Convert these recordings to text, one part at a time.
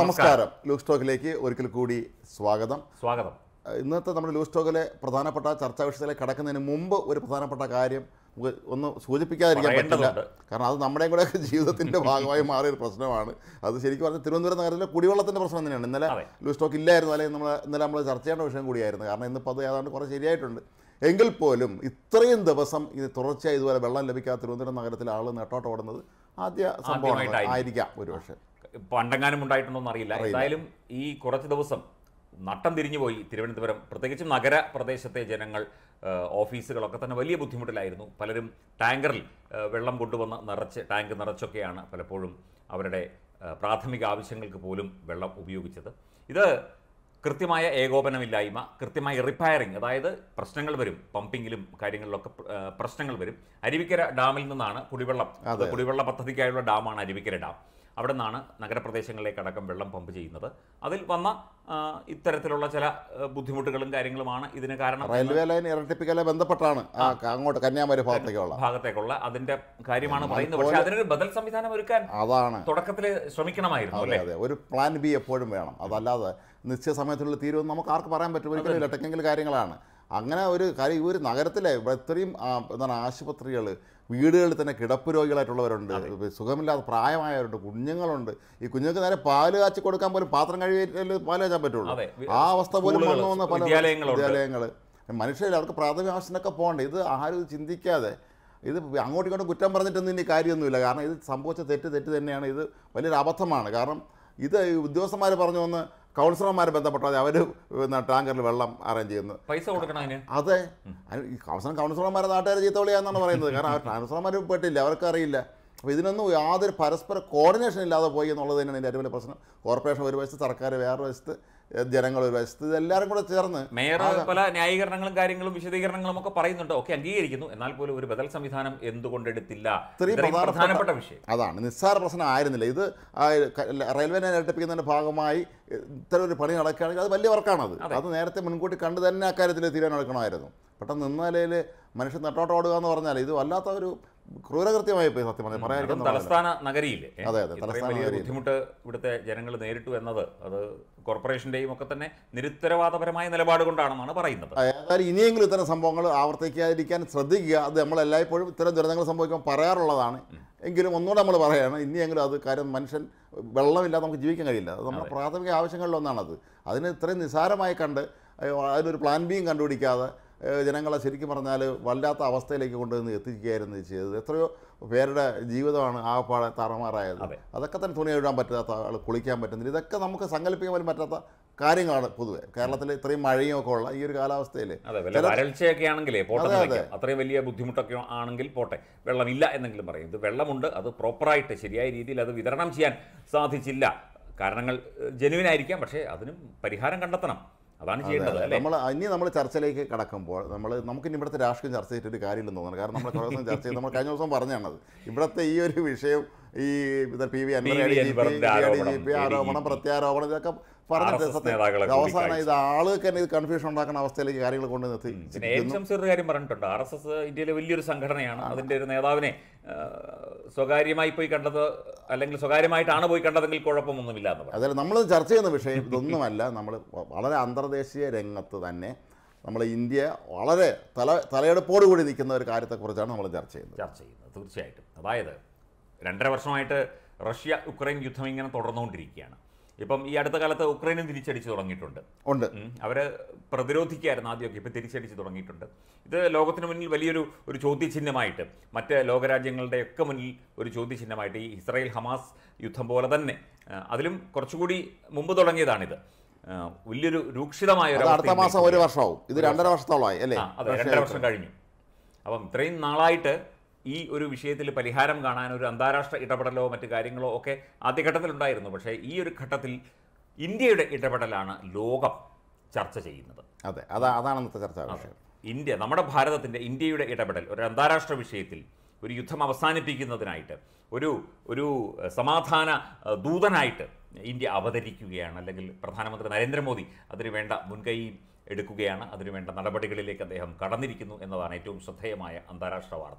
നമസ്കാരം. ലൂസ് ടോക്കിലേക്ക് ഒരിക്കൽ കൂടി സ്വാഗതം. ഇന്നത്തെ നമ്മുടെ ലൂസ് ടോക്കിലെ പ്രധാനപ്പെട്ട ചർച്ചാ വിഷയത്തിലേക്ക് കടക്കുന്നതിന് മുമ്പ് ഒരു പ്രധാനപ്പെട്ട കാര്യം ഒന്ന് സൂചിപ്പിക്കാതിരിക്കാൻ പറ്റില്ല. കാരണം അത് നമ്മുടെയും കൂടെ ജീവിതത്തിൻ്റെ ഭാഗമായി മാറിയൊരു പ്രശ്നമാണ്. അത് ശരിക്കും പറഞ്ഞാൽ തിരുവനന്തപുരം നഗരത്തിലെ കുടിവെള്ളത്തിൻ്റെ പ്രശ്നം തന്നെയാണ്. ഇന്നലെ ലൂസ് ടോക്ക് ഇല്ലായിരുന്നു, അല്ലെങ്കിൽ ഇന്നലെ നമ്മൾ ചർച്ച ചെയ്യേണ്ട വിഷയം കൂടിയായിരുന്നു. കാരണം ഇന്നിപ്പോൾ അത് ഏതാണ്ട് കുറേ ശരിയായിട്ടുണ്ട്. എങ്കിൽ പോലും ഇത്രയും ദിവസം ഇത് തുടർച്ചയായി ഇതുപോലെ വെള്ളം ലഭിക്കാത്ത തിരുവനന്തപുരം നഗരത്തിലെ ആൾ നെട്ടോട്ട് ഓടുന്നത് ആദ്യ സംഭവം ആയിരിക്കാം. ഒരുപക്ഷെ പണ്ടെങ്ങാനും ഉണ്ടായിട്ടുണ്ടോ എന്നറിയില്ല. എന്തായാലും ഈ കുറച്ച് ദിവസം നട്ടം തിരിഞ്ഞുപോയി തിരുവനന്തപുരം, പ്രത്യേകിച്ചും നഗരപ്രദേശത്തെ ജനങ്ങൾ. ഓഫീസുകളൊക്കെ തന്നെ വലിയ ബുദ്ധിമുട്ടിലായിരുന്നു. പലരും ടാങ്കറിൽ വെള്ളം കൊണ്ടുവന്ന് ടാങ്ക് നിറച്ചൊക്കെയാണ് പലപ്പോഴും അവരുടെ പ്രാഥമിക ആവശ്യങ്ങൾക്ക് പോലും വെള്ളം ഉപയോഗിച്ചത്. ഇത് കൃത്യമായ ഏകോപനമില്ലായ്മ, കൃത്യമായ റിപ്പയറിംഗ്, അതായത് പ്രശ്നങ്ങൾ വരും, പമ്പിങ്ങിലും കാര്യങ്ങളിലൊക്കെ പ്രശ്നങ്ങൾ വരും. അരുവിക്കര ഡാമിൽ നിന്നാണ് കുടിവെള്ള പദ്ധതിക്കായുള്ള ഡാമാണ് അരുവിക്കര ഡാം. അവിടെ നിന്നാണ് നഗരപ്രദേശങ്ങളിലേക്ക് അടക്കം വെള്ളം പമ്പ് ചെയ്യുന്നത്. അതിൽ വന്ന ഇത്തരത്തിലുള്ള ചില ബുദ്ധിമുട്ടുകളും കാര്യങ്ങളുമാണ് ഇതിന് കാരണം. റെയിൽവേ ലൈൻ ഇരട്ടിപ്പിക്കലെ ബന്ധപ്പെട്ടാണ് അങ്ങോട്ട് കന്യാകുമാരി ഭാഗത്തേക്കുള്ള അതിന്റെ കാര്യമാണ് പറയുന്നത്. പക്ഷേ അതിനൊരു ബദൽ സംവിധാനം ഒരുക്കാൻ അതാണ് തുടക്കത്തിൽ ശ്രമിക്കണമായിരുന്നു. അതെ, ഒരു പ്ലാൻ ബി എപ്പോഴും വേണം. അതല്ലാതെ നിശ്ചയ സമയത്തിനുള്ള തീരുവെന്ന് നമുക്ക് ആർക്ക് പറയാൻ പറ്റും? ഒരിക്കലും ടെക്നിക്കൽ കാര്യങ്ങളാണ്. അങ്ങനെ ഒരു കാര്യം ഈ ഒരു നഗരത്തിലെ ഇത്രയും എന്താണ് ആശുപത്രികൾ, വീടുകളിൽ തന്നെ കിടപ്പ് രോഗികളായിട്ടുള്ളവരുണ്ട്, സുഖമില്ലാതെ പ്രായമായവരുണ്ട്, കുഞ്ഞുങ്ങളുണ്ട്. ഈ കുഞ്ഞുങ്ങൾക്ക് നേരെ പാല് കാച്ചി കൊടുക്കാൻ പോലും പാത്രം കഴുകിയിട്ട് പാല് കാച്ചാൻ പറ്റുള്ളൂ. ആ അവസ്ഥ പോലും വന്നു വന്ന പല വിദ്യാലയങ്ങൾ. മനുഷ്യർ അവർക്ക് പ്രാഥമിക ആവശ്യത്തിനൊക്കെ പോകണ്ടേ. ഇത് ആരും ചിന്തിക്കാതെ ഇത് അങ്ങോട്ടും ഇങ്ങോട്ടും കുറ്റം പറഞ്ഞിട്ടൊന്നും ഇനി കാര്യമൊന്നുമില്ല. കാരണം ഇത് സംഭവിച്ച തെറ്റ് തന്നെയാണ്. ഇത് വലിയൊരു അബദ്ധമാണ്. കാരണം ഇത് ഉദ്യോഗസ്ഥന്മാർ പറഞ്ഞു വന്ന് കൗൺസിലർമാരെ ബന്ധപ്പെട്ടാൽ അവർ ടാങ്കറിൽ വെള്ളം അറേഞ്ച് ചെയ്യുന്നു, പൈസ കൊടുക്കണം. അതെ, കൗൺസിലർമാരെ നാട്ടുകാരെ ചീത്ത വിളിയാന്നാണ് പറയുന്നത്. കാരണം കൗൺസിലർമാർ പെട്ടില്ല, അവർക്കറിയില്ല. അപ്പോൾ ഇതിനൊന്നും യാതൊരു പരസ്പര കോർഡിനേഷൻ ഇല്ലാതെ പോയി എന്നുള്ളത് തന്നെയാണ് എൻ്റെ ഏറ്റവും വലിയ പ്രശ്നം. കോർപ്പറേഷൻ ഒരു വശത്ത്, സർക്കാർ വേറൊരു വശത്ത്, ജനങ്ങൾ ഒരു വശത്ത്, ഇതെല്ലാവരും കൂടെ ചേർന്ന് മേയർ പല ന്യായീകരണങ്ങളും കാര്യങ്ങളും വിശദീകരണങ്ങളും ഒക്കെ പറയുന്നുണ്ട്, ഒക്കെ അംഗീകരിക്കുന്നു. എന്നാൽ പോലും ഒരു ബദൽ സംവിധാനം എന്തുകൊണ്ടെടുത്തില്ല? പ്രധാനപ്പെട്ട വിഷയം അതാണ്. നിസ്സാര പ്രശ്നം ആയിരുന്നില്ല ഇത്. റെയിൽവേ ലൈൻ ഇരട്ടിപ്പിക്കുന്നതിൻ്റെ ഭാഗമായി ഇത്തരം ഒരു പണി നടക്കുകയാണെങ്കിൽ അത് വലിയ വർക്കാണത്. അത് നേരത്തെ മുൻകൂട്ടി കണ്ടു തന്നെ അക്കാര്യത്തിൽ തീരുമാനമെടുക്കണമായിരുന്നു. പെട്ടെന്ന് നിന്ന നിലയിൽ മനുഷ്യൻ നെട്ടോട്ട് ഓടുക എന്ന് പറഞ്ഞാൽ ഇത് വല്ലാത്ത ഒരു ക്രൂരകൃത്യമായി പോയി. സത്യം പറയാൻ തലസ്ഥാന നഗരിയിൽ വലിയ ബുദ്ധിമുട്ട് ഇവിടുത്തെ ജനങ്ങൾ നേരിട്ടു എന്നത് അത് കോർപ്പറേഷന്റെയും ഒക്കെ തന്നെ നിരുത്തരവാദപരമായ നിലപാട് കൊണ്ടാണെന്നാണ് പറയുന്നത്. ഏതായാലും ഇനിയെങ്കിലും ഇത്തരം സംഭവങ്ങൾ ആവർത്തിക്കാതിരിക്കാൻ ശ്രദ്ധിക്കുക. അത് നമ്മളെല്ലായ്പ്പോഴും ഇത്തരം ദുരന്തങ്ങൾ സംഭവിക്കുമ്പോൾ പറയാറുള്ളതാണ്. എങ്കിലും ഒന്നുകൂടെ നമ്മൾ പറയുകയാണ്, ഇനിയെങ്കിലും അത് കാര്യം മനുഷ്യൻ വെള്ളമില്ലാതെ നമുക്ക് ജീവിക്കാൻ കഴിയില്ല. അത് നമ്മുടെ പ്രാഥമിക ആവശ്യങ്ങളിലൊന്നാണത്. അതിന് ഇത്രയും നിസ്സാരമായി കണ്ട് അതിനൊരു പ്ലാൻ ബിയും കണ്ടുപിടിക്കാതെ ജനങ്ങളെ ശരിക്കും പറഞ്ഞാൽ വല്ലാത്ത അവസ്ഥയിലേക്ക് കൊണ്ടുവന്ന് എത്തിക്കുകയായിരുന്നു ചെയ്തത്. എത്രയോ പേരുടെ ജീവിതമാണ് ആകപ്പാടെ താറുമാറായത്. അതൊക്കെ തന്നെ തുണി എഴുതാൻ പറ്റാത്ത ആൾ, കുളിക്കാൻ പറ്റുന്നില്ല. ഇതൊക്കെ നമുക്ക് സങ്കല്പിക്കാൻ പോലും പറ്റാത്ത കാര്യങ്ങളാണ് പൊതുവെ കേരളത്തിൽ ഇത്രയും മഴയും ഒക്കെ ഉള്ള ഈ ഒരു കാലാവസ്ഥയിൽ. വരൾച്ചയൊക്കെ ആണെങ്കിലേ അത്രയും വലിയ ബുദ്ധിമുട്ടൊക്കെ ആണെങ്കിൽ പോട്ടെ, വെള്ളമില്ല എന്നെങ്കിലും പറയും. ഇത് വെള്ളമുണ്ട്, അത് പ്രോപ്പറായിട്ട് ശരിയായ രീതിയിൽ അത് വിതരണം ചെയ്യാൻ സാധിച്ചില്ല. കാരണങ്ങൾ ജെനുവിനായിരിക്കാം, പക്ഷേ അതിനും പരിഹാരം കണ്ടെത്തണം. അതാണ് ചെയ്യേണ്ടത്. നമ്മൾ ചർച്ചയിലേക്ക് കടക്കുമ്പോൾ നമുക്കിനി ഇവിടുത്തെ രാഷ്ട്രീയം ചർച്ച ചെയ്തിട്ടൊരു കാര്യമില്ലെന്ന് തോന്നുന്നു. കാരണം നമ്മൾ കുറേ ദിവസം ചർച്ച ചെയ്ത് നമ്മൾ കഴിഞ്ഞ ദിവസം പറഞ്ഞാണത് ഇവിടുത്തെ ഈ ഒരു വിഷയം, ഈ PV അൻവർ ആരോപണം, പ്രത്യാരോപണം, ഇതൊക്കെ പറഞ്ഞിട്ട് അവസാനം ഇത് ആളുകൾക്ക് തന്നെ ഇത് കൺഫ്യൂഷൻ ഉണ്ടാക്കുന്ന അവസ്ഥയിലേക്ക് കാര്യങ്ങൾ കൊണ്ട് നിർത്തി. കാര്യം പറഞ്ഞിട്ടുണ്ട്. RSS ഇന്ത്യയിലെ വലിയൊരു സംഘടനയാണ്. അതിന്റെ ഒരു നേതാവിനെ സ്വകാര്യമായി പോയി കണ്ടത്, അല്ലെങ്കിൽ സ്വകാര്യമായിട്ടാണ് പോയി കണ്ടതെങ്കിൽ കുഴപ്പമൊന്നുമില്ല എന്ന് പറഞ്ഞു. അതായത് നമ്മൾ ചർച്ച ചെയ്യുന്ന വിഷയം ഇതൊന്നുമല്ല. നമ്മൾ വളരെ അന്തർദേശീയ രംഗത്ത് തന്നെ നമ്മൾ ഇന്ത്യ വളരെ തലയെടുപ്പോടുകൂടി നിൽക്കുന്ന ഒരു കാര്യത്തെക്കുറിച്ചാണ് നമ്മൾ ചർച്ച ചെയ്യുന്നത്. തീർച്ചയായിട്ടും. അതായത് 2.5 വർഷമായിട്ട് റഷ്യ യുക്രൈൻ യുദ്ധം ഇങ്ങനെ തുടർന്നുകൊണ്ടിരിക്കുകയാണ്. ഇപ്പം ഈ അടുത്ത കാലത്ത് ഉക്രൈനും തിരിച്ചടിച്ച് തുടങ്ങിയിട്ടുണ്ട്. അവർ പ്രതിരോധിക്കുകയായിരുന്നു ആദ്യമൊക്കെ, ഇപ്പം തിരിച്ചടിച്ച് തുടങ്ങിയിട്ടുണ്ട്. ഇത് ലോകത്തിന് മുന്നിൽ വലിയൊരു ചോദ്യചിഹ്നമായിട്ട്, മറ്റ് ലോകരാജ്യങ്ങളുടെയൊക്കെ മുന്നിൽ ഒരു ചോദ്യചിഹ്നമായിട്ട്, ഈ ഇസ്രായേൽ ഹമാസ് യുദ്ധം പോലെ തന്നെ അതിലും കുറച്ചുകൂടി മുമ്പ് തുടങ്ങിയതാണിത്. വലിയൊരു രൂക്ഷിതമായ അടുത്ത മാസം 1 വർഷമാവും. ഇത് 2.5 വർഷത്തോളമായി അല്ലേ? അതെ, 2.5 വർഷം കഴിഞ്ഞു. അപ്പം ഇത്രയും നാളായിട്ട് ഈ ഒരു വിഷയത്തിൽ പരിഹാരം കാണാൻ ഒരു അന്താരാഷ്ട്ര ഇടപെടലോ മറ്റു കാര്യങ്ങളോ ഒക്കെ ആദ്യഘട്ടത്തിലുണ്ടായിരുന്നു. പക്ഷേ ഈ ഒരു ഘട്ടത്തിൽ ഇന്ത്യയുടെ ഇടപെടലാണ് ലോകം ചർച്ച ചെയ്യുന്നത്. അതെ, അതാണ് ഇന്നത്തെ ചർച്ചാ വിഷയം. നമ്മുടെ ഭാരതത്തിൻ്റെ ഇന്ത്യയുടെ ഇടപെടൽ ഒരു അന്താരാഷ്ട്ര വിഷയത്തിൽ, ഒരു യുദ്ധം അവസാനിപ്പിക്കുന്നതിനായിട്ട്, ഒരു സമാധാന ദൂതനായിട്ട് ഇന്ത്യ അവതരിക്കുകയാണ്. അല്ലെങ്കിൽ പ്രധാനമന്ത്രി നരേന്ദ്രമോദി അതിനു വേണ്ട മുൻകൈ എടുക്കുകയാണ്. അതിനുവേണ്ട നടപടികളിലേക്ക് അദ്ദേഹം കടന്നിരിക്കുന്നു എന്നതാണ് ഏറ്റവും ശ്രദ്ധേയമായ അന്താരാഷ്ട്ര വാർത്ത.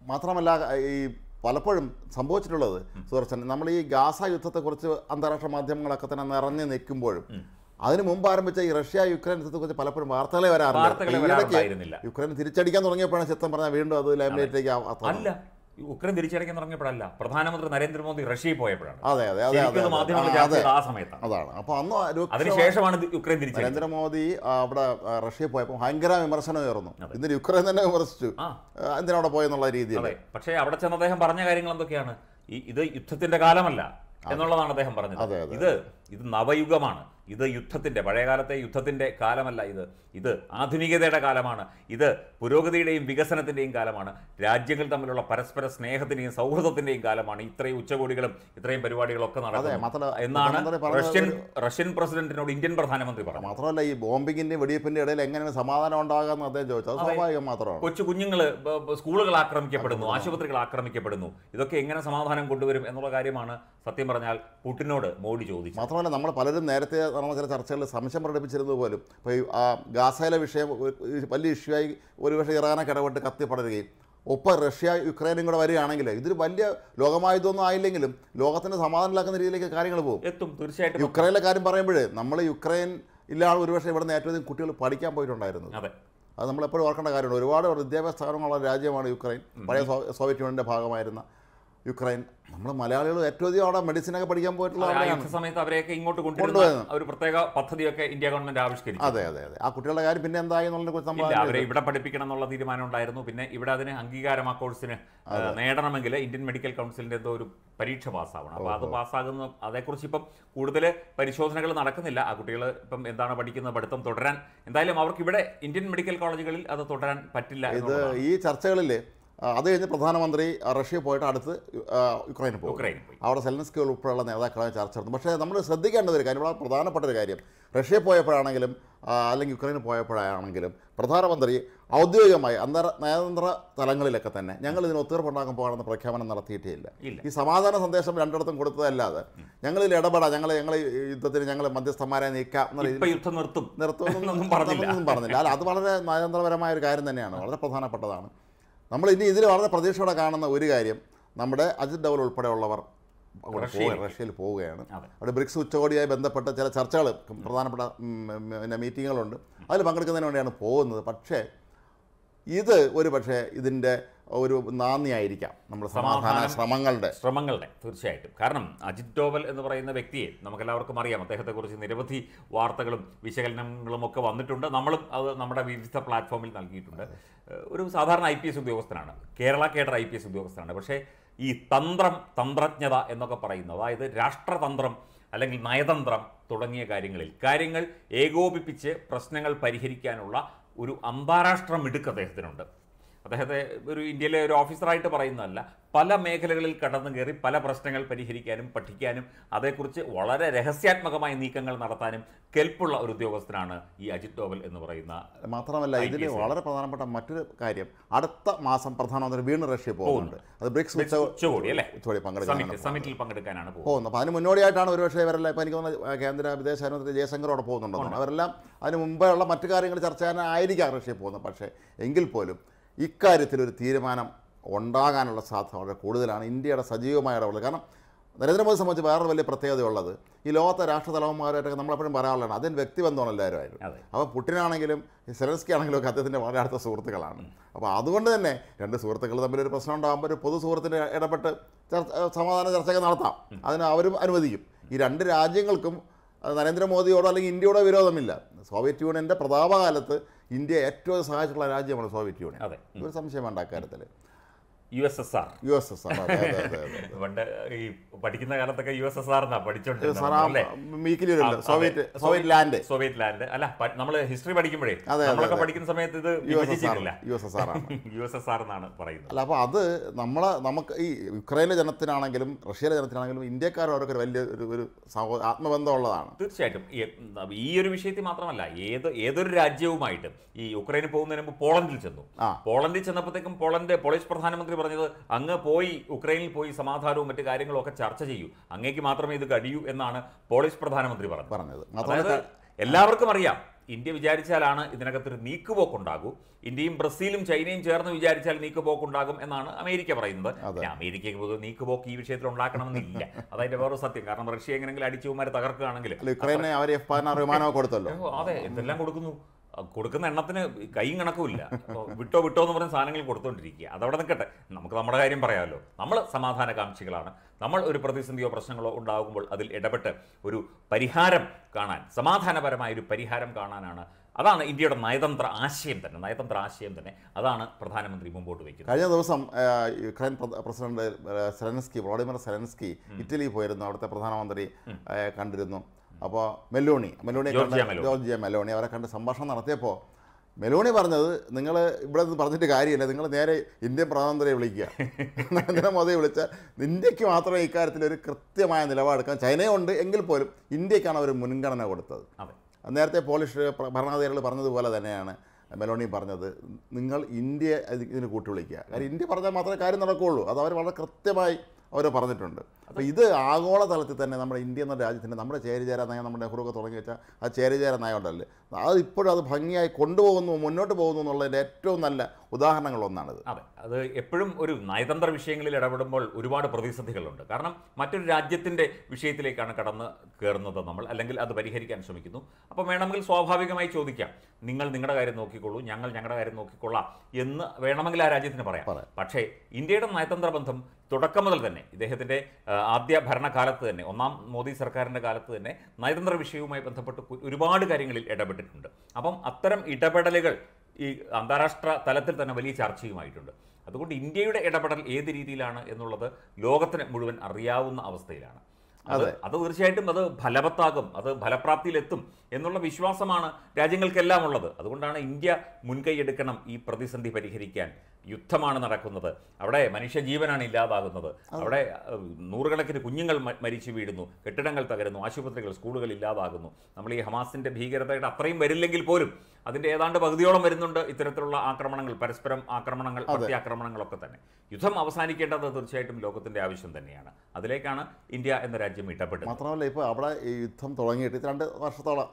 മാത്രമല്ല ഈ പലപ്പോഴും സംഭവിച്ചിട്ടുള്ളത് സുദർശൻ, നമ്മൾ ഈ ഗാസ യുദ്ധത്തെക്കുറിച്ച് അന്താരാഷ്ട്ര മാധ്യമങ്ങളൊക്കെ തന്നെ നിറഞ്ഞു നിൽക്കുമ്പോഴും അതിന് മുമ്പ് ആരംഭിച്ച ഈ റഷ്യ യുക്രൈൻ യുദ്ധത്തെക്കുറിച്ച് പലപ്പോഴും വാർത്തകളെ വരാറില്ല. യുക്രൈൻ തിരിച്ചടിക്കാൻ തുടങ്ങിയപ്പോഴാണ് ചിത്രം പറഞ്ഞാൽ വീണ്ടും അത് ലൈംലൈറ്റിലേക്ക് അല്ല, യുക്രൈൻ തിരിച്ചടിക്കാൻ തുടങ്ങിയപ്പോഴല്ല, പ്രധാനമന്ത്രി നരേന്ദ്രമോദി റഷ്യയിൽ പോയപ്പോഴാണ്. അതെ അതെ അതെ മാധ്യമങ്ങൾ ആ സമയത്താണ്. അതാണ്. അപ്പോൾ അന്ന് അതിനുശേഷമാണ് യുക്രൈൻ തിരിച്ചു. നരേന്ദ്രമോദി അവിടെ റഷ്യയിൽ പോയപ്പോൾ ഭയങ്കര വിമർശനം ഉയർന്നു. ഇന്ന് യുക്രൈൻ തന്നെ വിമർശിച്ചു എന്തിനവിടെ പോയെന്നുള്ള രീതിയിൽ. പക്ഷേ അവിടെ ചെന്ന് അദ്ദേഹം പറഞ്ഞ കാര്യങ്ങൾ എന്തൊക്കെയാണ്? ഇത് യുദ്ധത്തിന്റെ കാലമല്ല എന്നുള്ളതാണ് അദ്ദേഹം പറഞ്ഞത്. ഇത് നവയുഗമാണ്, ഇത് യുദ്ധത്തിന്റെ, പഴയകാലത്തെ യുദ്ധത്തിന്റെ കാലമല്ല, ഇത് ആധുനികതയുടെ കാലമാണ്, ഇത് പുരോഗതിയുടെയും വികസനത്തിന്റെയും കാലമാണ്, രാജ്യങ്ങൾ തമ്മിലുള്ള പരസ്പര സ്നേഹത്തിന്റെയും സൗഹൃദത്തിന്റെയും കാലമാണ്. ഇത്രയും ഉച്ചകോടികളും ഇത്രയും പരിപാടികളും ഒക്കെ നടക്കുന്നത് എന്നാണ് റഷ്യൻ പ്രസിഡന്റിനോട് ഇന്ത്യൻ പ്രധാനമന്ത്രി പറഞ്ഞു. മാത്രമല്ല ഈ ബോംബിങ്ങിന്റെ വെടിവെപ്പിന്റെ ഇടയിൽ എങ്ങനെയാണ് സമാധാനം ഉണ്ടാകാമെന്ന് അദ്ദേഹം ചോദിച്ചു. അത് സ്വാഭാവികം മാത്രമാണ്. കൊച്ചു കുഞ്ഞുങ്ങള്, സ്കൂളുകൾ ആക്രമിക്കപ്പെടുന്നു, ആശുപത്രികൾ ആക്രമിക്കപ്പെടുന്നു, ഇതൊക്കെ എങ്ങനെ സമാധാനം കൊണ്ടുവരും എന്നുള്ള കാര്യമാണ് സത്യം പറഞ്ഞാൽ പുടിനോട് മോഡി ചോദിച്ചു. മാത്രമല്ല നമ്മൾ പലരും നേരത്തെ നടന്ന ചില ചർച്ചകളിൽ സംശയം പ്രകടിപ്പിച്ചിരുന്നത് പോലും ഇപ്പോൾ ഈ ഗാസയിലെ വിഷയം വലിയ ഇഷ്യൂ ആയി ഒരുപക്ഷെ ഇറാനൊക്കെ ഇടപെട്ട് കത്തിപ്പടരുകയും ഒപ്പം റഷ്യ യുക്രൈനും കൂടെ വരികയാണെങ്കിൽ ഇതൊരു വലിയ ലോകമായുധമൊന്നും ആയില്ലെങ്കിലും ലോകത്തിന് സമാധാനമില്ലാക്കുന്ന രീതിയിലേക്ക് കാര്യങ്ങൾ പോകും. എത്തും തീർച്ചയായിട്ടും. യുക്രൈനിലെ കാര്യം പറയുമ്പോൾ നമ്മൾ യുക്രൈൻ ഇല്ലാതെ ഒരുപക്ഷെ ഇവിടെ നിന്ന് ഏറ്റവും അധികം കുട്ടികൾ പഠിക്കാൻ പോയിട്ടുണ്ടായിരുന്നത്. അത് നമ്മളെപ്പോഴും ഓർക്കേണ്ട കാര്യമാണ്. ഒരുപാട് വിദ്യാഭ്യാസ സ്ഥാപനങ്ങളുള്ള രാജ്യമാണ് യുക്രൈൻ. പഴയ സോവിയറ്റ് യൂണിയൻ്റെ ഭാഗമായിരുന്ന യുക്രൈൻ. നമ്മൾ മലയാളികൾ ഏറ്റവും അധികം അവിടെ മെഡിസിനൊക്കെ പഠിക്കാൻ പോയിട്ടുള്ള സമയത്ത് അവരെയൊക്കെ ഇങ്ങോട്ട് കൊണ്ടുവരുന്ന ഒരു പ്രത്യേക പദ്ധതിയൊക്കെ ഇന്ത്യ ഗവൺമെന്റ് ആവിഷ്കരിച്ചു. അതെ അതെ അതെ. ആ കുട്ടികളുടെ കാര്യം പിന്നെ എന്തായി എന്നുള്ളതിനെ അവരെ ഇവിടെ പഠിപ്പിക്കണം എന്നുള്ള തീരുമാനം ഉണ്ടായിരുന്നു. പിന്നെ ഇവിടെ അതിന് അംഗീകാരം ആ കോഴ്സിന് നേടണമെങ്കിൽ ഇന്ത്യൻ മെഡിക്കൽ കൗൺസിലിന്റെ എന്തോ ഒരു പരീക്ഷ പാസ്സാവണം. അപ്പോൾ അത് പാസ്സാകുന്ന അതേക്കുറിച്ച് ഇപ്പം കൂടുതൽ പരിശോധനകൾ നടക്കുന്നില്ല. ആ കുട്ടികൾ ഇപ്പം എന്താണ് പഠിക്കുന്നത്, പഠിത്തം തുടരാൻ എന്തായാലും അവർക്ക് ഇവിടെ ഇന്ത്യൻ മെഡിക്കൽ കോളേജുകളിൽ അത് തുടരാൻ പറ്റില്ല. ഇത് ഈ ചർച്ചകളിൽ അത് കഴിഞ്ഞ് പ്രധാനമന്ത്രി റഷ്യ പോയിട്ട് അടുത്ത് യുക്രൈനിൽ പോകും. അവിടെ സെലൻസ്കി ഉൾപ്പെടെയുള്ള നേതാക്കളെ ചർച്ച നടത്തും. പക്ഷേ നമ്മൾ ശ്രദ്ധിക്കേണ്ട ഒരു കാര്യം, വളരെ പ്രധാനപ്പെട്ട ഒരു കാര്യം, റഷ്യ പോയപ്പോഴാണെങ്കിലും അല്ലെങ്കിൽ യുക്രൈനിൽ പോയപ്പോഴാണെങ്കിലും പ്രധാനമന്ത്രി ഔദ്യോഗികമായി നയതന്ത്ര തലങ്ങളിലൊക്കെ തന്നെ ഞങ്ങൾ ഇതിന് ഒത്തുതീർപ്പുണ്ടാക്കാൻ പോകാമെന്ന് പ്രഖ്യാപനം നടത്തിയിട്ടില്ല. ഈ സമാധാന സന്ദേശം രണ്ടിടത്തും കൊടുത്തതല്ലാതെ ഞങ്ങളിൽ ഇടപെടാം, ഞങ്ങൾ യുദ്ധത്തിന് ഞങ്ങൾ മധ്യസ്ഥന്മാരെ നീക്കാം, നിർത്തുമെന്നൊന്നും പറഞ്ഞില്ല. അല്ല, അത് വളരെ നയതന്ത്രപരമായ ഒരു കാര്യം തന്നെയാണ്, വളരെ പ്രധാനപ്പെട്ടതാണ്. നമ്മൾ ഇനി ഇതിൽ വളരെ പ്രതീക്ഷയോടെ കാണുന്ന ഒരു കാര്യം, നമ്മുടെ അജിത് ഡോവൽ ഉൾപ്പെടെയുള്ളവർ റഷ്യയിൽ പോവുകയാണ്. അവിടെ ബ്രിക്സ് ഉച്ചകോടിയായി ബന്ധപ്പെട്ട ചില ചർച്ചകൾ, പ്രധാനപ്പെട്ട മീറ്റിങ്ങുകളുണ്ട്, അതിൽ പങ്കെടുക്കുന്നതിന് വേണ്ടിയാണ് പോകുന്നത്. പക്ഷേ ഇത് ഒരു പക്ഷേ ഇതിൻ്റെ ഒരു നാന്ദിയായിരിക്കാം നമ്മുടെ സമാധാന ശ്രമങ്ങളുടെ തീർച്ചയായിട്ടും. കാരണം അജിത് ഡോവൽ എന്ന് പറയുന്ന വ്യക്തിയെ നമുക്കെല്ലാവർക്കും അറിയാം. അദ്ദേഹത്തെക്കുറിച്ച് നിരവധി വാർത്തകളും വിശകലനങ്ങളും ഒക്കെ വന്നിട്ടുണ്ട്. നമ്മളും അത് നമ്മുടെ വിവിധ പ്ലാറ്റ്ഫോമിൽ നൽകിയിട്ടുണ്ട്. ഒരു സാധാരണ IPS ഉദ്യോഗസ്ഥനാണ്, കേരള കേഡർ IPS ഉദ്യോഗസ്ഥനാണ്. പക്ഷേ ഈ തന്ത്രജ്ഞത എന്നൊക്കെ പറയുന്നത്, അതായത് രാഷ്ട്രതന്ത്രം അല്ലെങ്കിൽ നയതന്ത്രം തുടങ്ങിയ കാര്യങ്ങൾ ഏകോപിപ്പിച്ച് പ്രശ്നങ്ങൾ പരിഹരിക്കാനുള്ള ഒരു അന്താരാഷ്ട്ര മിടുക്ക് അദ്ദേഹത്തിനുണ്ട്. അദ്ദേഹത്തെ ഒരു ഇന്ത്യയിലെ ഒരു ഓഫീസറായിട്ട് പറയുന്നതല്ല, പല മേഖലകളിൽ കടന്നു കയറി പല പ്രശ്നങ്ങൾ പരിഹരിക്കാനും പഠിക്കാനും അതേക്കുറിച്ച് വളരെ രഹസ്യാത്മകമായ നീക്കങ്ങൾ നടത്താനും കെൽപ്പുള്ള ഒരു ഉദ്യോഗസ്ഥനാണ് ഈ അജിത് ഡോവൽ എന്ന് പറയുന്ന. മാത്രമല്ല ഇതിൽ വളരെ പ്രധാനപ്പെട്ട മറ്റൊരു കാര്യം, അടുത്ത മാസം പ്രധാനമന്ത്രി വീണ്ടും റഷ്യ പോകുന്നുണ്ട്. അത് ബ്രിക്സ് ഉച്ചകോടി സമിറ്റിൽ പങ്കെടുക്കാനാണ് പോകുന്നത്. അപ്പോൾ അതിന് മുന്നോടിയായിട്ടാണ് ഒരുപക്ഷെ ഇവരെല്ലാം, ഇപ്പോൾ എനിക്ക് തോന്നുന്നത് കേന്ദ്ര വിദേശകാര്യമന്ത്രി ജയശങ്കറോടെ പോകുന്നുണ്ടെന്നാണ്. അവരെല്ലാം അതിന് മുമ്പേ ഉള്ള മറ്റു കാര്യങ്ങൾ ചർച്ച ചെയ്യാനായിരിക്കാം റഷ്യ പോകുന്നത്. പക്ഷേ എങ്കിൽ പോലും ഇക്കാര്യത്തിൽ ഒരു തീരുമാനം ഉണ്ടാകാനുള്ള സാധ്യത വളരെ കൂടുതലാണ്. ഇന്ത്യയുടെ സജീവമായ ഇടപെടൽ. കാരണം നരേന്ദ്രമോദി സംബന്ധിച്ച് വേറൊരു വലിയ പ്രത്യേകതയുള്ളത്, ഈ ലോകത്തെ രാഷ്ട്രതലവന്മാരായിട്ടൊക്കെ നമ്മളെപ്പോഴും പറയാനുള്ളതാണ്, അതിന് വ്യക്തിബന്ധമാണ് എല്ലാവരും. അപ്പോൾ പുടിനാണെങ്കിലും സെലൻസ്കി ആണെങ്കിലും ഒക്കെ അദ്ദേഹത്തിൻ്റെ വളരെ അടുത്ത സുഹൃത്തുക്കളാണ്. അപ്പോൾ അതുകൊണ്ട് തന്നെ രണ്ട് സുഹൃത്തുക്കൾ തമ്മിലൊരു പ്രശ്നം ഉണ്ടാകുമ്പോൾ ഒരു പൊതു സുഹൃത്തിന് ഇടപെട്ട് സമാധാന ചർച്ചയൊക്കെ നടത്താം, അതിന് അവരും അനുവദിക്കും. ഈ രണ്ട് രാജ്യങ്ങൾക്കും നരേന്ദ്രമോദിയോടോ അല്ലെങ്കിൽ ഇന്ത്യയോടോ വിരോധമില്ല. സോവിയറ്റ് യൂണിയൻ്റെ പ്രതാപകാലത്ത് ഇന്ത്യ ഏറ്റവും സഹായിച്ചിട്ടുള്ള രാജ്യമാണ് സോവിയറ്റ് യൂണിയൻ. ഒരു സംശയം വേണ്ട അക്കാര്യത്തിൽ. USSR പണ്ട് ഈ പഠിക്കുന്ന കാലത്തൊക്കെ USSR സോവിയറ്റ് ലാൻഡ് അല്ല, നമ്മൾ ഹിസ്റ്ററി പഠിക്കുമ്പോഴേ നമ്മളൊക്കെ പഠിക്കുന്ന സമയത്ത് ഇത് USSR എന്നാണ് പറയുന്നത്. അല്ല, അപ്പോൾ അത് നമുക്ക് ഈ യുക്രൈനിലെ ജനത്തിനാണെങ്കിലും റഷ്യയിലെ ജനത്തിനാണെങ്കിലും ഇന്ത്യക്കാരോടൊക്കെ വലിയ ഒരു ആത്മബന്ധമുള്ളതാണ്. തീർച്ചയായിട്ടും. ഈ ഒരു വിഷയത്തിൽ മാത്രമല്ല, ഏതൊരു രാജ്യവുമായിട്ട് ഈ യുക്രൈനിൽ പോകുന്നതിന് മുമ്പ് പോളണ്ടിൽ ചെന്നപ്പോഴത്തേക്കും പോളിഷ് പ്രധാനമന്ത്രി പറഞ്ഞത്, അങ്ങ് പോയി യുക്രൈനിൽ പോയി സമാധാനവും മറ്റു കാര്യങ്ങളും ഒക്കെ ചർച്ച ചെയ്യൂ, അങ്ങേക്ക് മാത്രമേ ഇത് കഴിയൂ എന്നാണ് പോളിഷ് പ്രധാനമന്ത്രി പറഞ്ഞത്. അതായത് എല്ലാവർക്കും അറിയാം ഇന്ത്യ വിചാരിച്ചാലാണ് ഇതിനകത്തൊരു നീക്കുപോക്കുണ്ടാകൂ. ഇന്ത്യയും ബ്രസീലും ചൈനയും ചേർന്ന് വിചാരിച്ചാൽ നീക്കുപോക്കുണ്ടാകും എന്നാണ് അമേരിക്ക പറയുന്നത്. അമേരിക്കയ്ക്ക് പൊതുവെ നീക്കുപോക്ക് ഈ വിഷയത്തിൽ ഉണ്ടാക്കണമെന്നില്ല. അതതിന്റെ വേറൊരു സത്യം. കാരണം റഷ്യ എങ്ങനെങ്കിലും അടിച്ചുമാരെ തകർക്കുകയാണെങ്കിൽ യുക്രൈനെ അവർ F-16 വിമാനമൊക്കെ കൊടുത്തല്ലോ. അതെ, എന്തെല്ലാം കൊടുക്കുന്നു. കൊടുക്കുന്ന എണ്ണത്തിന് കൈയും കണക്കുമില്ല. വിട്ടോ എന്ന് പറഞ്ഞ സാധനങ്ങൾ കൊടുത്തുകൊണ്ടിരിക്കുക. അതവിടെ നിൽക്കട്ടെ, നമുക്ക് നമ്മുടെ കാര്യം പറയാമല്ലോ. നമ്മൾ സമാധാനകാംക്ഷികളാണ്. നമ്മൾ ഒരു പ്രതിസന്ധിയോ പ്രശ്നങ്ങളോ ഉണ്ടാകുമ്പോൾ അതിൽ ഇടപെട്ട് ഒരു പരിഹാരം കാണാൻ, സമാധാനപരമായ ഒരു പരിഹാരം കാണാനാണ്. അതാണ് ഇന്ത്യയുടെ നയതന്ത്ര ആശയം തന്നെ. അതാണ് പ്രധാനമന്ത്രി മുമ്പോട്ട് വയ്ക്കുന്നത്. കഴിഞ്ഞ ദിവസം Ukraine president Vladimir Zelensky Italy പോയിരുന്നു. അവിടുത്തെ പ്രധാനമന്ത്രി കണ്ടിരുന്നു. അപ്പോൾ ജോർജിയ മെലോണി അവരെ കണ്ട് സംഭാഷണം നടത്തിയപ്പോൾ മെലോണി പറഞ്ഞത്, നിങ്ങൾ ഇവിടെ നിന്ന് പറഞ്ഞിട്ട് കാര്യമില്ല, നിങ്ങൾ നേരെ ഇന്ത്യൻ പ്രധാനമന്ത്രിയെ വിളിക്കുക. നരേന്ദ്രമോദിയെ വിളിച്ചാൽ ഇന്ത്യക്ക് മാത്രമേ ഇക്കാര്യത്തിൽ ഒരു കൃത്യമായ നിലപാടെടുക്കാൻ, ചൈനയുണ്ട് എങ്കിൽ പോലും ഇന്ത്യക്കാണ് അവർ മുൻഗണന കൊടുത്തത്. നേരത്തെ പോളിഷ് ഭരണാധികാരികൾ പറഞ്ഞതുപോലെ തന്നെയാണ് മെലോണി പറഞ്ഞത്, നിങ്ങൾ ഇന്ത്യ ഇതിന് കൂട്ടുവിളിക്കുക. കാര്യം ഇന്ത്യ പറഞ്ഞാൽ മാത്രമേ കാര്യം നടക്കുകയുള്ളൂ. അത് അവർ വളരെ കൃത്യമായി അവർ പറഞ്ഞിട്ടുണ്ട്. അപ്പോൾ ഇത് ആഗോളതലത്തിൽ തന്നെ നമ്മുടെ ഇന്ത്യ എന്ന രാജ്യത്തിൻ്റെ നമ്മുടെ ചേരിചേരാ നയം, നമ്മുടെ നെഹ്റുവൊക്കെ തുടങ്ങി വെച്ചാൽ ആ ചേരിചേരാ നയം ഉണ്ടല്ലേ, അത് ഇപ്പോഴും അത് ഭംഗിയായി മുന്നോട്ട് പോകുന്നു എന്നുള്ളതിൻ്റെ ഏറ്റവും നല്ല ഉദാഹരണങ്ങളൊന്നാണിത്. അതെ, അത് എപ്പോഴും ഒരു നയതന്ത്ര വിഷയങ്ങളിൽ ഇടപെടുമ്പോൾ ഒരുപാട് പ്രതിസന്ധികളുണ്ട്. കാരണം മറ്റൊരു രാജ്യത്തിൻ്റെ വിഷയത്തിലേക്കാണ് കടന്ന് കയറുന്നത് നമ്മൾ, അല്ലെങ്കിൽ അത് പരിഹരിക്കാൻ ശ്രമിക്കുന്നു. അപ്പോൾ വേണമെങ്കിൽ സ്വാഭാവികമായി ചോദിക്കാം, നിങ്ങൾ നിങ്ങളുടെ കാര്യം നോക്കിക്കോളൂ, ഞങ്ങൾ ഞങ്ങളുടെ കാര്യം നോക്കിക്കൊള്ളാം എന്ന് വേണമെങ്കിൽ ആ രാജ്യത്തിന് പറയാം. പക്ഷേ ഇന്ത്യയുടെ നയതന്ത്ര ബന്ധം തുടക്കം മുതൽ തന്നെ, ഇദ്ദേഹത്തിൻ്റെ ആദ്യ ഭരണകാലത്ത് തന്നെ, ഒന്നാം മോദി സർക്കാരിൻ്റെ കാലത്ത് തന്നെ നയതന്ത്ര വിഷയവുമായി ബന്ധപ്പെട്ട് ഒരുപാട് കാര്യങ്ങളിൽ ഇടപെട്ടിട്ടുണ്ട്. അപ്പം അത്തരം ഇടപെടലുകൾ ഈ അന്താരാഷ്ട്ര തലത്തിൽ തന്നെ വലിയ ചർച്ചയുമായിട്ടുണ്ട്. അതുകൊണ്ട് ഇന്ത്യയുടെ ഇടപെടൽ ഏത് രീതിയിലാണ് എന്നുള്ളത് ലോകത്തിന് മുഴുവൻ അറിയാവുന്ന അവസ്ഥയിലാണ്. അത് തീർച്ചയായിട്ടും അത് ഫലവത്താകും, അത് ഫലപ്രാപ്തിയിലെത്തും എന്നുള്ള വിശ്വാസമാണ് രാജ്യങ്ങൾക്കെല്ലാം ഉള്ളത്. അതുകൊണ്ടാണ് ഇന്ത്യ മുൻകൈയെടുക്കണം ഈ പ്രതിസന്ധി പരിഹരിക്കാൻ. യുദ്ധമാണ് നടക്കുന്നത്, അവിടെ മനുഷ്യജീവനാണ് ഇല്ലാതാകുന്നത്, അവിടെ നൂറുകണക്കിന് കുഞ്ഞുങ്ങൾ മരിച്ചു വീഴുന്നു, കെട്ടിടങ്ങൾ തകരുന്നു, ആശുപത്രികൾ, സ്കൂളുകൾ ഇല്ലാതാകുന്നു. നമ്മൾ ഈ ഹമാസിൻ്റെ ഭീകരതയുടെ അത്രയും വരില്ലെങ്കിൽ പോലും അതിൻ്റെ ഏതാണ്ട് പകുതിയോളം വരുന്നുണ്ട് ഇത്തരത്തിലുള്ള ആക്രമണങ്ങൾ, പരസ്പരം ആക്രമണങ്ങൾ, പ്രത്യാക്രമണങ്ങളൊക്കെ തന്നെ. യുദ്ധം അവസാനിക്കേണ്ടത് തീർച്ചയായിട്ടും ലോകത്തിൻ്റെ ആവശ്യം തന്നെയാണ്. അതിലേക്കാണ് ഇന്ത്യ എന്ന രാജ്യം ഇടപെട്ടത്. മാത്രമല്ല ഇപ്പോൾ അവിടെ ഈ യുദ്ധം തുടങ്ങിയിട്ട് 2 വർഷത്തോളം,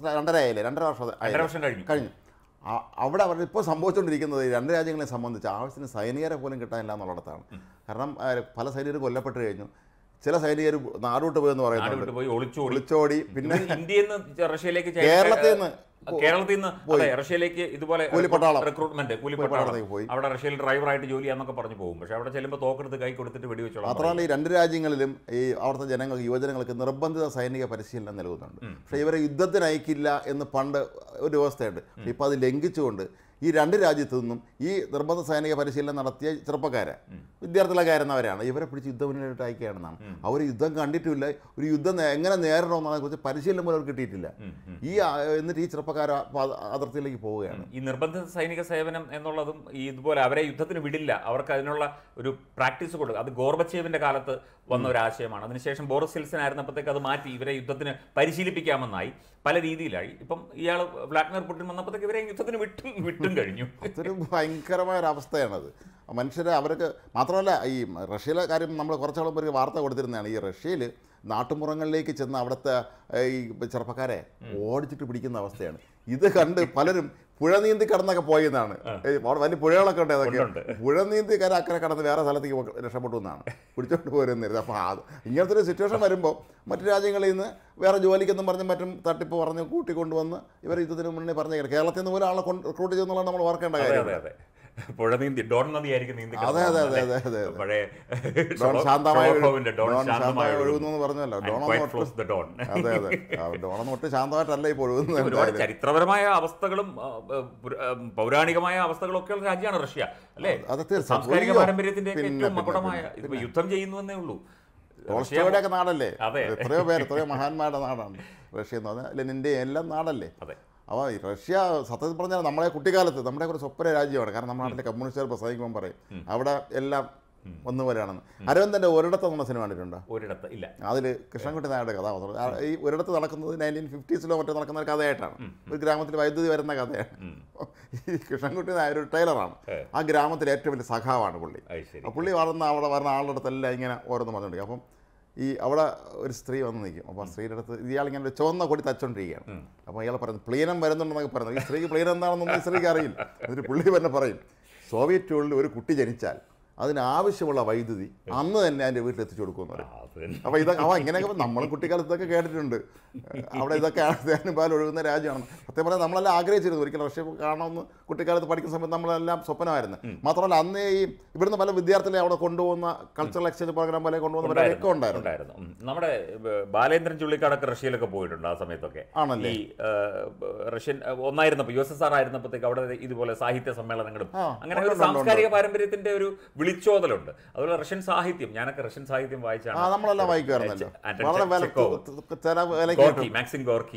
2.5 വർഷം കഴിഞ്ഞു. അവിടെ അവരിപ്പോൾ സംഭവിച്ചുകൊണ്ടിരിക്കുന്നത് രണ്ട് രാജ്യങ്ങളെ സംബന്ധിച്ച് ആവശ്യത്തിന് സൈനികരെ പോലും കിട്ടാനില്ല എന്നുള്ളിടത്താണ്. കാരണം പല സൈനികർ കൊല്ലപ്പെട്ട് കഴിഞ്ഞു, ചില സൈനികർ നാടോട്ട് പോയെന്ന് പറയുന്നത്, ഒളിച്ചോടി. പിന്നെ ഇന്ത്യയിൽ നിന്ന് റഷ്യയിലേക്ക്, കേരളത്തിൽ നിന്ന് റഷ്യയിലേക്ക് ഇതുപോലെ റിക്രൂട്ട്മെന്റ്, കൂലിപ്പട്ടാളം പോയി അവിടെ റഷ്യയിൽ ഡ്രൈവറായിട്ട് ജോലി ചെയ്യാന്നൊക്കെ പറഞ്ഞു പോകും. പക്ഷെ അവിടെ ചെല്ലുമ്പോൾ തോക്കെടുത്ത് കൈ കൊടുത്തിട്ട് വെടിവെച്ചോളാം. മാത്രമല്ല ഈ രണ്ട് രാജ്യങ്ങളിലും ഈ അവിടുത്തെ ജനങ്ങൾക്ക്, യുവജനങ്ങൾക്ക് നിർബന്ധിത സൈനിക പരിശീലനം നൽകുന്നുണ്ട്. പക്ഷേ ഇവരെ യുദ്ധത്തിന് അയക്കില്ല എന്ന് പണ്ട് ഒരു വ്യവസ്ഥയുണ്ട്. ഇപ്പോൾ അത് ലംഘിച്ചുകൊണ്ട് ഈ രണ്ട് രാജ്യത്തു നിന്നും ഈ നിർബന്ധ സൈനിക പരിശീലനം നടത്തിയ ചെറുപ്പക്കാരെ, വിദ്യാർത്ഥികളായിരുന്നവരാണ്, ഇവരെ പിടിച്ച് യുദ്ധമുന്നേറ്റ് അയക്കുകയാണെന്നാണ്. അവർ യുദ്ധം കണ്ടിട്ടില്ല, ഒരു യുദ്ധം എങ്ങനെ നേരിടണമെന്നതിനെ കുറിച്ച് പരിശീലനം പോലും അവർ കിട്ടിയിട്ടില്ല. എന്നിട്ട് ഈ ചെറുപ്പക്കാർ അതിർത്തിയിലേക്ക് പോവുകയാണ്. ഈ നിർബന്ധിത സൈനിക സേവനം എന്നുള്ളതും ഈ ഇതുപോലെ അവരെ യുദ്ധത്തിന് വിടില്ല, അവർക്ക് അതിനുള്ള ഒരു പ്രാക്ടീസ് കൊടുക്കുക, അത് ഗോർബച്ചേവിൻ്റെ കാലത്ത് വന്ന ഒരു ആശയമാണ്. അതിനുശേഷം ബോറിസ് യെൽസിൻ ആയിരുന്നപ്പോഴത്തേക്ക് അത് മാറ്റി ഇവരെ യുദ്ധത്തിന് പരിശീലിപ്പിക്കാമെന്നായി, പല രീതിയിലായി. ഇപ്പം ഇയാൾ വ്ളാഡിമിർ പുടിൻ വന്നപ്പോഴത്തേക്ക് ഇവരെ യുദ്ധത്തിന് വിട്ടും കഴിഞ്ഞു. അതൊരു ഭയങ്കരമായൊരവസ്ഥയാണത്. മനുഷ്യരെ അവർക്ക് മാത്രമല്ല, ഈ റഷ്യയിലെ കാര്യം നമ്മൾ കുറച്ചോളം പേർക്ക് വാർത്ത കൊടുത്തിരുന്നതാണ്. ഈ റഷ്യയിൽ നാട്ടുമ്പുറങ്ങളിലേക്ക് ചെന്ന് അവിടുത്തെ ഈ ചെറുപ്പക്കാരെ ഓടിച്ചിട്ട് പിടിക്കുന്ന അവസ്ഥയാണ്. ഇത് കണ്ട് പലരും പുഴ നീന്തി കടന്നൊക്കെ പോയെന്നാണ്. വലിയ പുഴകളൊക്കെ ഉണ്ട്, അതൊക്കെ പുഴ നീന്തി അക്കരെ കടന്ന് വേറെ സ്ഥലത്തേക്ക് രക്ഷപ്പെട്ടു എന്നാണ് പിടിച്ചോണ്ട് പോരുന്നത്. അപ്പോൾ ഇങ്ങനത്തെ ഒരു സിറ്റുവേഷൻ വരുമ്പോൾ മറ്റു രാജ്യങ്ങളിൽ നിന്ന് വേറെ ജോലിക്കെന്നും പറഞ്ഞ് മറ്റും തട്ടിപ്പ് പറഞ്ഞ് കൂട്ടിക്കൊണ്ടുവന്ന് ഇവർ യുദ്ധത്തിന് മുന്നേ പറഞ്ഞു കേരളത്തിൽ നിന്ന് പോലെ ആളെ റിക്രൂട്ട് ചെയ്യുന്നുള്ളത് നമ്മൾ ഓർക്കേണ്ട കാര്യം. പുഴ നീന്തി ഡോൺ നദിയായിരിക്കും നീന്തി. അതെ അതെ അതെ അതെ അതെ പഴയ ശാന്തമായി ഒഴുകുന്നു പറഞ്ഞല്ലോ. അതെ അതെ, ഡോണൊന്നും ഒട്ടും ശാന്തമായിട്ടല്ല ഇപ്പോൾ ഒഴുകുന്നത്. ഒരുപാട് ചരിത്രപരമായ അവസ്ഥകളും പൗരാണികമായ അവസ്ഥകളും ഒക്കെയുള്ള രാജ്യമാണ് റഷ്യ, അല്ലേ? സാംസ്കാരിക പാരമ്പര്യത്തിന്റെ ഏറ്റവും മകുടമായ, യുദ്ധം ചെയ്യുന്നുവെന്നേ ഉള്ളൂ. റഷ്യയുടെയൊക്കെ നാടല്ലേ, എത്രയോ പേര്, എത്രയോ മഹാന്മാരുടെ നാടാണ് റഷ്യ എന്ന് പറഞ്ഞാൽ. ലെനിൻ്റെ എല്ലാം നാടല്ലേ. അപ്പോൾ റഷ്യ സത്യത്തിൽ പറഞ്ഞാൽ നമ്മളെ കുട്ടിക്കാലത്ത് നമ്മുടെ ഒരു സ്വപ്ന രാജ്യമാണ്. കാരണം നമ്മുടെ നാട്ടിലെ കമ്മ്യൂണിസ്റ്റുകാർ പ്രസംഗിക്കുമ്പോൾ പറയും അവിടെ എല്ലാം ഒന്നുപോലെയാണെന്ന്. അരവിന്ദൻ്റെ ഒരിടത്ത് നമ്മുടെ സിനിമ കണ്ടിട്ടുണ്ടോ? ഒരിടത്ത് ഇല്ല. അതിൽ കൃഷ്ണൻകുട്ടി നായരുടെ കഥാപാത്രം ഈ ഒരിടത്ത് നടക്കുന്നത് 1950s മറ്റോ നടക്കുന്ന ഒരു കഥയായിട്ടാണ്. ഒരു ഗ്രാമത്തിൽ വൈദ്യുതി വരുന്ന കഥയാണ്. ഈ കൃഷ്ണൻകുട്ടി നായർ ഒരു ടൈലറാണ്. ആ ഗ്രാമത്തിലെ ഏറ്റവും വലിയ സഖാവാണ് പുള്ളി. പുള്ളി അവിടെ വരുന്ന ആളുടെ അടുത്തെല്ലാം ഇങ്ങനെ ഓരോന്ന് പറഞ്ഞുകൊണ്ടിരിക്കും. അപ്പം ഈ അവിടെ ഒരു സ്ത്രീ വന്ന് നിൽക്കും. അപ്പോൾ ആ സ്ത്രീയുടെ അടുത്ത് ഇയാളിങ്ങനെ ഒരു ചുവന്ന കൊടി തച്ചുകൊണ്ടിരിക്കുകയാണ്. അപ്പോൾ ഇയാൾ പറയുന്നത് പ്ലീനം വരുന്നുണ്ടെന്നൊക്കെ പറയുന്നത്. ഈ സ്ത്രീക്ക് പ്ലീനം എന്താണെന്നൊന്നും ഈ സ്ത്രീക്ക് അറിയില്ല. എന്നിട്ട് പുള്ളി തന്നെ പറയും, സോവിയറ്റ് യൂണിയനിൽ ഒരു കുട്ടി ജനിച്ചാൽ അതിനാവശ്യമുള്ള വൈദ്യുതി അന്ന് തന്നെ അതിൻ്റെ വീട്ടിൽ എത്തിച്ചു കൊടുക്കുമെന്ന് പറയും. അപ്പോൾ ഇതൊക്കെ ഇങ്ങനെയൊക്കെ നമ്മളും കുട്ടിക്കാലത്ത് ഇതൊക്കെ കേട്ടിട്ടുണ്ട്. അവിടെ ഇതൊക്കെ തേനും പാൽ ഒഴുകുന്ന രാജ്യമാണ്. സത്യം പറഞ്ഞാൽ നമ്മളെല്ലാം ആഗ്രഹിച്ചിരുന്നു ഒരിക്കലും റഷ്യ കാണണമെന്ന് കുട്ടിക്കാലത്ത് പഠിക്കുന്ന സമയത്ത് നമ്മളെല്ലാം സ്വപ്നമായിരുന്നു. മാത്രമല്ല അന്ന് ഈ ഇവിടുന്ന് പല വിദ്യാർത്ഥികളെ അവിടെ കൊണ്ടുപോകുന്ന കൾച്ചറൽ എക്സ്ചേഞ്ച് പ്രോഗ്രാം പോലെ കൊണ്ടുപോകുന്നവരൊക്കെ ഉണ്ടായിരുന്നു. നമ്മുടെ ബാലേന്ദ്രൻ ചുള്ളിക്കാടൊക്കെ റഷ്യയിലൊക്കെ പോയിട്ടുണ്ട് ആ സമയത്തൊക്കെ. ആണല്ലേ? ഈ റഷ്യൻ ഒന്നായിരുന്നപ്പോൾ USSR ആയിരുന്നപ്പോഴത്തേക്ക് അവിടെ ഇതുപോലെ സാഹിത്യ സമ്മേളനങ്ങളും അങ്ങനെ ഒരു സാംസ്കാരിക പാരമ്പര്യത്തിന്റെ ഒരു വിളിച്ചോതലുണ്ട്. അതുപോലെ റഷ്യൻ സാഹിത്യം, ഞാനൊക്കെ റഷ്യൻ സാഹിത്യം വായിച്ചാണ്. നമ്മളെല്ലാം വായിക്കുമായിരുന്നല്ലോ. മാക്സിം ഗോർക്കി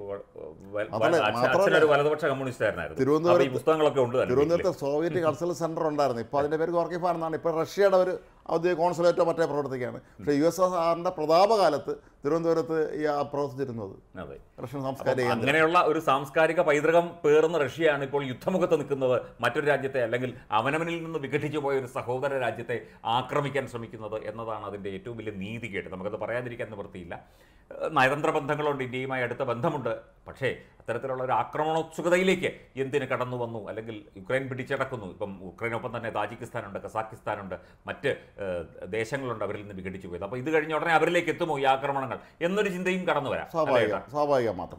അച്ഛനൊരു വലതുപക്ഷ കമ്മ്യൂണിസ്റ്റ് ആയിരുന്നു. ഈ പുസ്തകങ്ങളൊക്കെ ഉണ്ട്. തിരുവനന്തപുരത്ത് സോവിയറ്റ് കൾച്ചറൽ സെന്റർ ഉണ്ടായിരുന്നു. ഇപ്പോൾ അതിന്റെ പേര് ഗോർക്കി ഫാൻ എന്നാണ്. ഇപ്പോൾ റഷ്യയുടെ ഒരു ഔദ്യോഗിക കോൺസുലേറ്റോ മറ്റേ പ്രവർത്തിക്കുകയാണ്. പക്ഷേ USSRന്റെ പ്രതാപകാലത്ത് തിരുവനന്തപുരത്ത് പ്രവർത്തിച്ചിരുന്നത് റഷ്യൻ സാംസ്കാരിക അങ്ങനെയുള്ള ഒരു സാംസ്കാരിക പൈതൃകം പേർന്ന റഷ്യയാണ് ഇപ്പോൾ യുദ്ധമുഖത്ത് നിൽക്കുന്നത്. മറ്റൊരു രാജ്യത്തെ അല്ലെങ്കിൽ അവനവനിൽ നിന്ന് വിഘടിച്ചു പോയ ഒരു സഹോദര രാജ്യത്തെ ആക്രമിക്കാൻ ശ്രമിക്കുന്നത് എന്നതാണ് അതിൻ്റെ ഏറ്റവും വലിയ നീതികേട്. നമുക്കത് പറയാതിരിക്കാൻ നിവൃത്തിയില്ല. നയതന്ത്ര ബന്ധങ്ങളുണ്ട്, ഇന്ത്യയുമായി അടുത്ത ബന്ധമുണ്ട്. പക്ഷേ അത്തരത്തിലുള്ള ഒരു ആക്രമണോത്സുകതയിലേക്ക് എന്തിന് കടന്നു വന്നു? അല്ലെങ്കിൽ യുക്രൈൻ പിടിച്ചടക്കുന്നു. ഇപ്പം യുക്രൈനൊപ്പം തന്നെ താജിക്കിസ്ഥാനുണ്ട്, കസാക്കിസ്ഥാനുണ്ട്, മറ്റ് ദേശങ്ങളുണ്ട് അവരിൽ നിന്ന് വിഘടിച്ചു പോയത്. അപ്പോൾ ഇത് കഴിഞ്ഞ ഉടനെ അവരിലേക്ക് എത്തുമോ ഈ ആക്രമണങ്ങൾ എന്നൊരു ചിന്തയും കടന്നു വരാം. സ്വാഭാവികം മാത്രം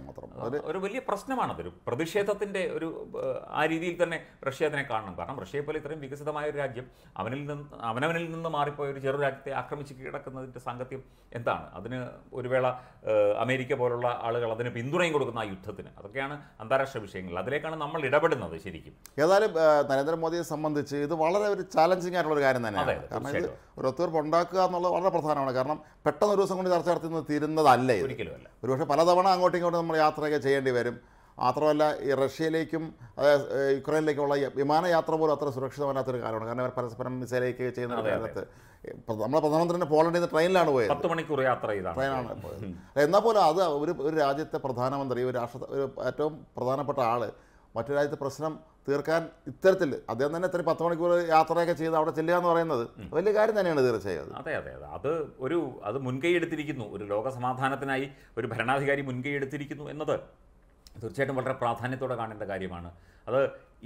ഒരു വലിയ പ്രശ്നമാണതൊരു പ്രതിഷേധത്തിൻ്റെ ഒരു ആ രീതിയിൽ തന്നെ റഷ്യ അതിനെ കാണണം. കാരണം റഷ്യയെ പോലെ ഇത്രയും വികസിതമായ ഒരു രാജ്യം അവനവനിൽ നിന്ന് മാറിപ്പോയ ഒരു ചെറു രാജ്യത്തെ ആക്രമിച്ച് കിടക്കുന്നതിൻ്റെ സാങ്കത്യം എന്താണ്? അതിന് ഒരു വേള അമേരിക്ക പോലുള്ള ആളുകൾ അതിന് പിന്തുണയും കൊടുക്കുന്ന ആ യുദ്ധത്തിന്. അതൊക്കെയാണ് അന്താരാഷ്ട്ര വിഷയങ്ങൾ. അതിലേക്കാണ് നമ്മൾ ഇടപെടുന്നത് ശരിക്കും. ഏതായാലും നരേന്ദ്രമോദിയെ സംബന്ധിച്ച് ഇത് വളരെ ഒരു ചാലഞ്ചിങ് ആയിട്ടുള്ള ഒരു കാര്യം തന്നെയാണ്. കാരണം ഇത് ഒരു ഒത്തുതീർപ്പ് ഉണ്ടാക്കുക എന്നുള്ളത് വളരെ പ്രധാനമാണ്. കാരണം പെട്ടെന്ന് ഒരു ദിവസം കൊണ്ട് ചർച്ച നടത്തുന്നത് തീരുന്നതല്ല. ഒരിക്കലുമല്ല. ഒരുപക്ഷെ പലതവണ അങ്ങോട്ടും ഇങ്ങോട്ടും നമ്മൾ യാത്രയൊക്കെ ചെയ്യേണ്ടി വരും. മാത്രമല്ല ഈ റഷ്യയിലേക്കും യുക്രൈനിലേക്കുള്ള വിമാനയാത്ര പോലും അത്ര സുരക്ഷിതമല്ലാത്തൊരു കാലമാണ്. കാരണം അവർ പരസ്പരം മിസൈലേക്ക് ചെയ്യുന്ന കാലത്ത് നമ്മളെ പ്രധാനമന്ത്രിൻ്റെ പോളണ്ടിൽ നിന്ന് ട്രെയിനിലാണ് പോയത്. 10 മണിക്കൂർ യാത്ര ചെയ്താണ് ട്രെയിനാണ് പോയത്. എന്നാൽ പോലും അത് ഒരു രാജ്യത്തെ പ്രധാനമന്ത്രി, ഒരു ഏറ്റവും പ്രധാനപ്പെട്ട ആൾ മറ്റു രാജ്യത്തെ പ്രശ്നം തീർക്കാൻ ഇത്തരത്തിൽ അദ്ദേഹം തന്നെ ഇത്രയും 10 മണിക്കൂർ യാത്രയൊക്കെ ചെയ്ത് അവിടെ ചെല്ലുക എന്ന് പറയുന്നത് വലിയ കാര്യം തന്നെയാണ് തീർച്ചയായും. അതെ. അത് മുൻകൈ എടുത്തിരിക്കുന്നു. ഒരു ലോക സമാധാനത്തിനായി ഒരു ഭരണാധികാരി മുൻകൈ എടുത്തിരിക്കുന്നു എന്നത് തീർച്ചയായിട്ടും വളരെ പ്രാധാന്യത്തോടെ കാണേണ്ട കാര്യമാണ്. അത്